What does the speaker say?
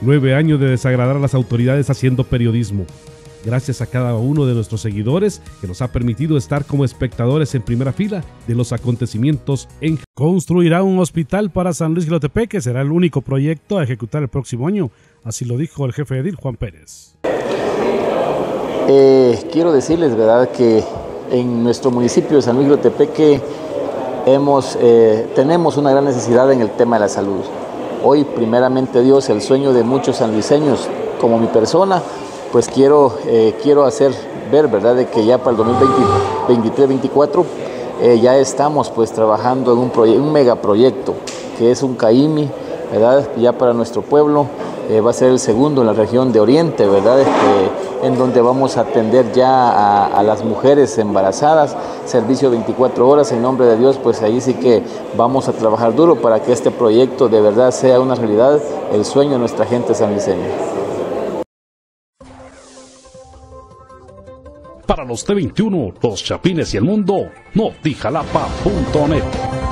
9 años de desagradar a las autoridades haciendo periodismo. Gracias a cada uno de nuestros seguidores que nos ha permitido estar como espectadores en primera fila de los acontecimientos en... Construirá un hospital para San Luis Jilotepeque, que será el único proyecto a ejecutar el próximo año. Así lo dijo el jefe edil, Juan Pérez. Quiero decirles, ¿verdad?, que en nuestro municipio de San Luis Jilotepeque tenemos una gran necesidad en el tema de la salud. Hoy, primeramente Dios, el sueño de muchos sanluiseños, como mi persona, pues quiero hacer ver, ¿verdad?, de que ya para el 2023-2024 ya estamos pues trabajando en un megaproyecto que es un CAIMI, ¿verdad?, ya para nuestro pueblo. Va a ser el segundo en la región de Oriente, ¿verdad?, en donde vamos a atender ya a las mujeres embarazadas, servicio 24 horas, en nombre de Dios, pues ahí sí que vamos a trabajar duro para que este proyecto de verdad sea una realidad, el sueño de nuestra gente sanluiseña. Para los T21, los Chapines y el mundo, notijalapa.net.